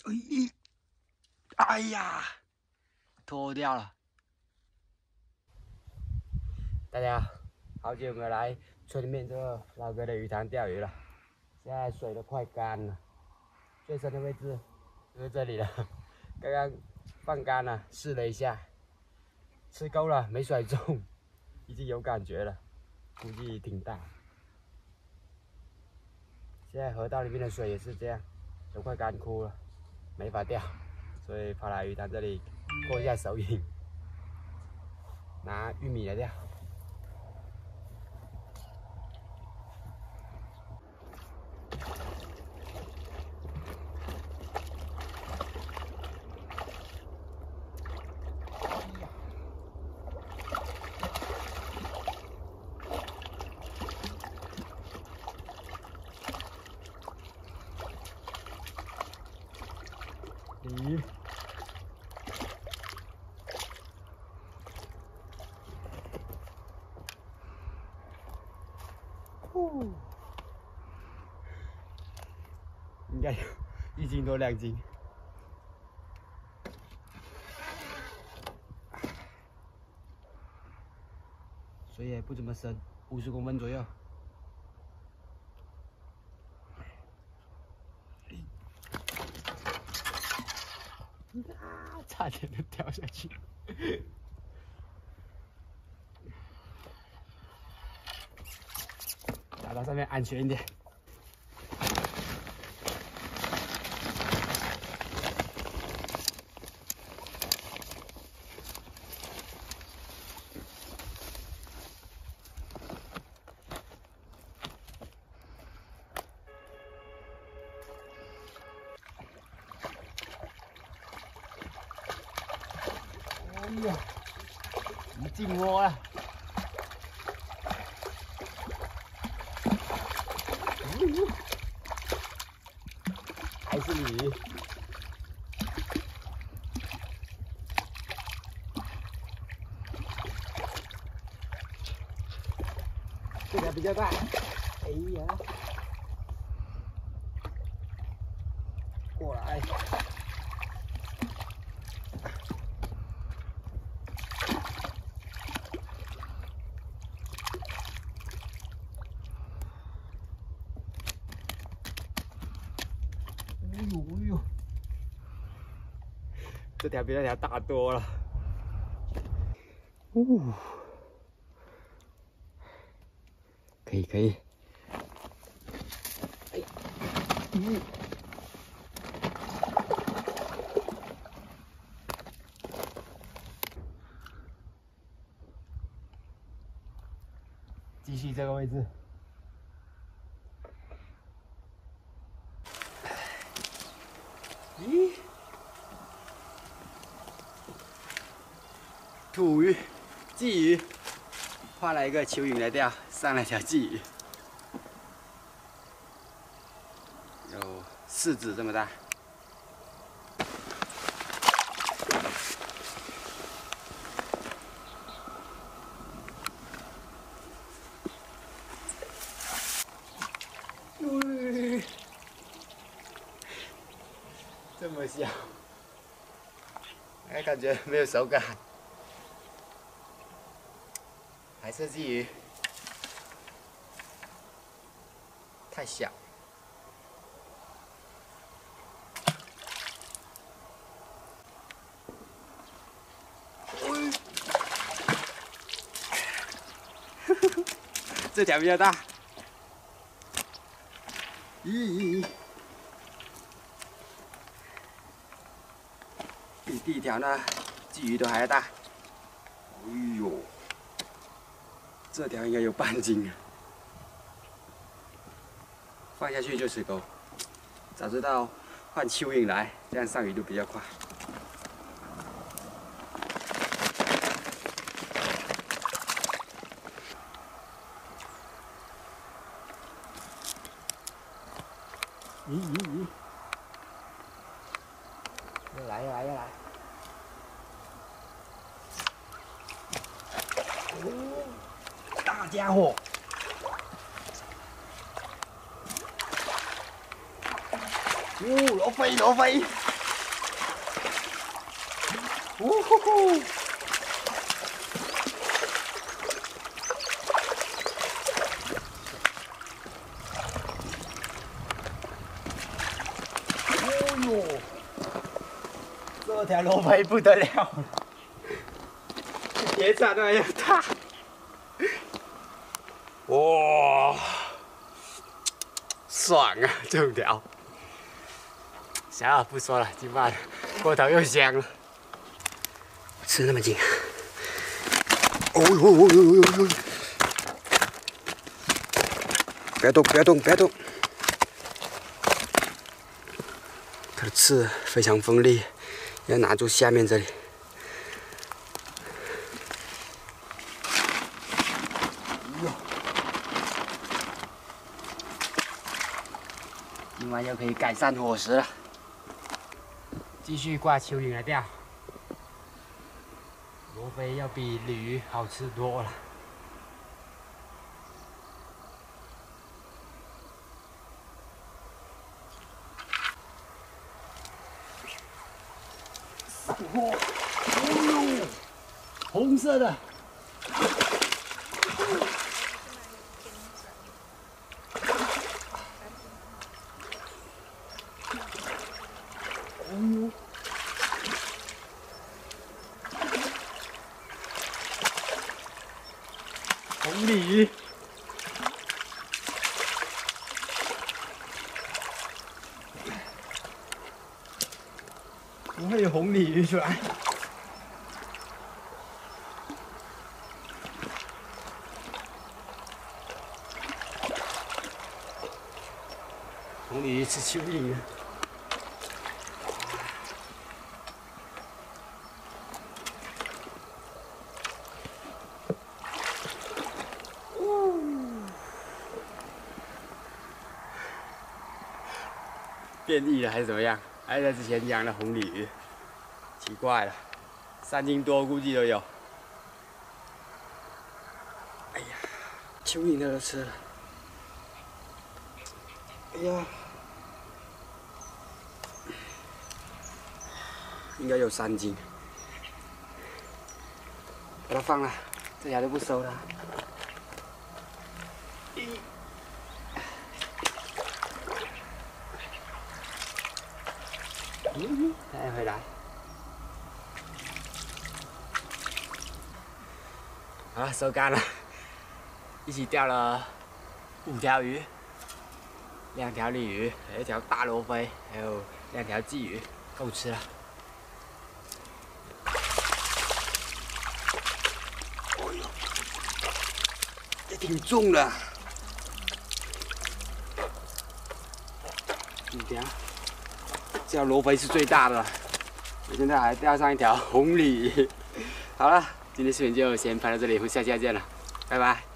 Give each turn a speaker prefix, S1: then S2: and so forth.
S1: 哎呀，脱掉了。大家好久没有来村里面这个老哥的鱼塘钓鱼了，现在水都快干了，最深的位置就是这里了。刚刚放干了，试了一下，吃够了，没甩中，已经有感觉了，估计挺大。现在河道里面的水也是这样，都快干枯了，没法钓，所以跑来鱼塘这里过一下手瘾，拿玉米来钓。鱼，应该有1斤多2斤。水也不怎么深，50公分左右。啊！差点就掉下去。打到上面安全一点。哎呀，鱼进窝了！还是鱼。这条比较大。哎呀，过来。哎呦，这条比那条大多了。可以。哎呀，继续这个位置。咦，土鱼、鲫鱼，换了一个蚯蚓来钓，上了条鲫鱼，有4指这么大。这么小，哎，感觉没有手感，还是鲫鱼太小。这条比较大。咦，比第一条呢鲫鱼都还要大。哎呦，这条应该有半斤啊！放下去就吃钩。早知道换蚯蚓来，这样上鱼都比较快。咦！又来！哦，大家伙！哦，罗非！ 呜呼呼！哦呦，这条罗非不得了了，野长得又大，哇，爽啊！这条，行了，不说了，今晚锅头又香了。 吃那么近，哦呦哦呦呦呦！别动，别动，别动！它的刺非常锋利，要拿住下面这里。哟，今晚又可以改善伙食了。继续挂蚯蚓来钓。 罗非要比鲤鱼好吃多了。哇！哦呦，红色的。哦呦。 红鲤鱼，怎么会有红鲤鱼出来？红鲤鱼吃蚯蚓啊！变异了还是怎么样？还是之前养的红鲤鱼？奇怪了，3斤多估计都有。哎呀，蚯蚓它都吃了。哎呀，应该有3斤。把它放了，这条就不收了。再回来。好了，收竿了，一起钓了5条鱼，2条鲤鱼，还有1条大罗非，还有2条鲫鱼，够吃了。哦呦，也挺重的。5条。 这条罗非是最大的，我现在还钓上1条红鲤鱼。好了，今天视频就先拍到这里，我们下期再见了，拜拜。